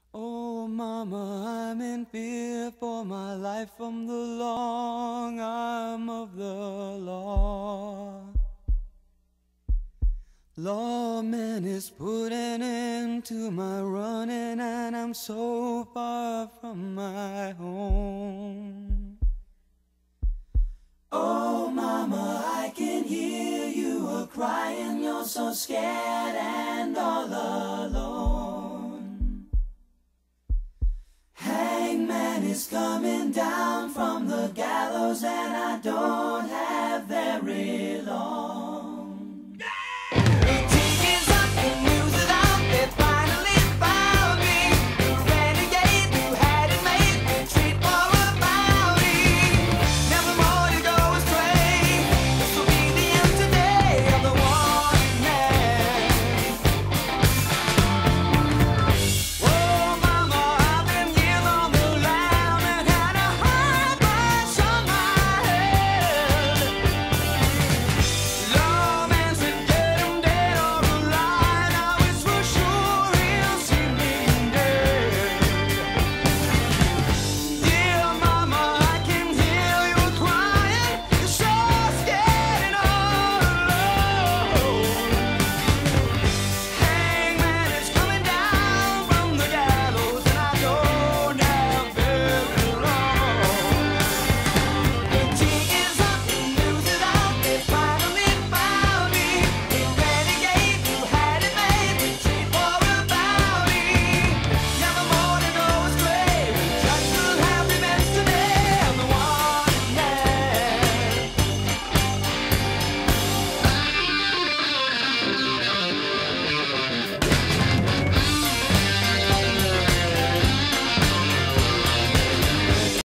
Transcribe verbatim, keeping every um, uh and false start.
Oh, mama, I'm in fear for my life from the long arm of the law. Lawman is putting an end to my running, and I'm so far from my home. Oh, mama, I can hear you a-crying. You're so scared and all alone. Hangman is coming down from the gallows, and I don't